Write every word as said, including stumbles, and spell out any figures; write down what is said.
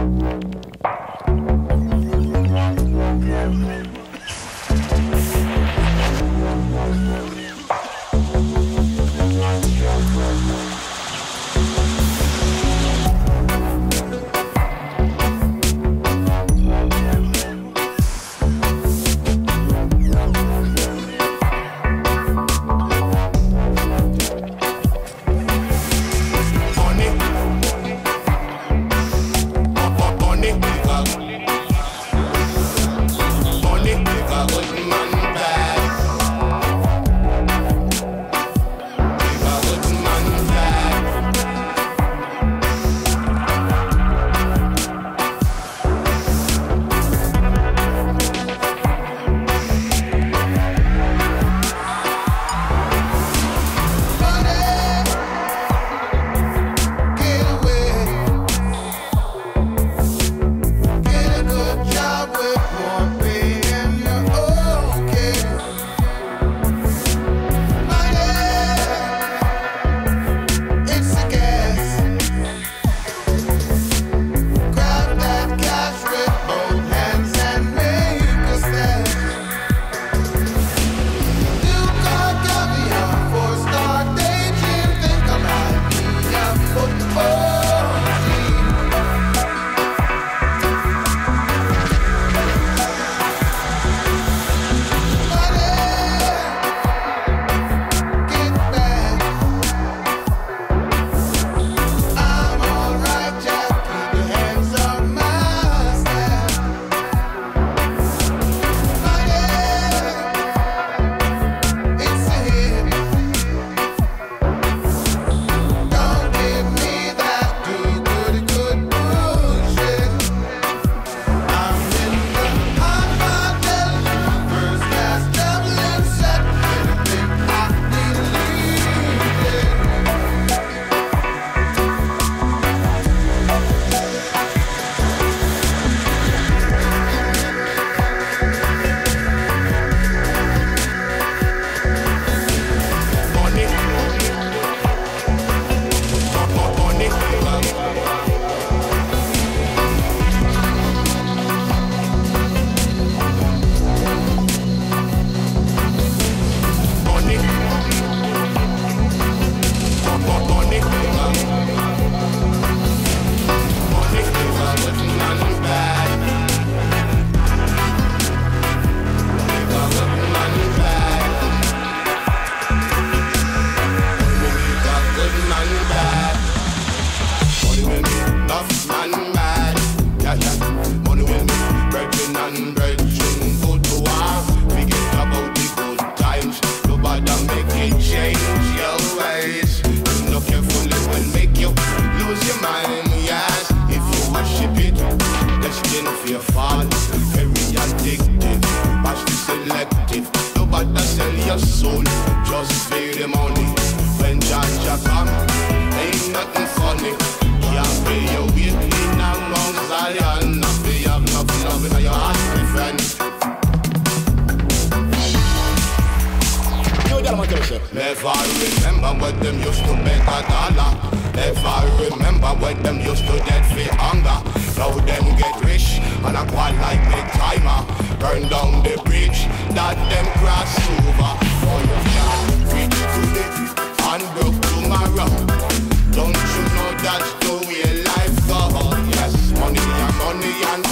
Never remember when them used to make a dollar. Never remember when them used to dead for hunger. Now them get rich and a quad like big timer. Burn down the bridge that them cross over. For you can't reach today and broke tomorrow. Don't you know that's the way life goes? Yes, money and money and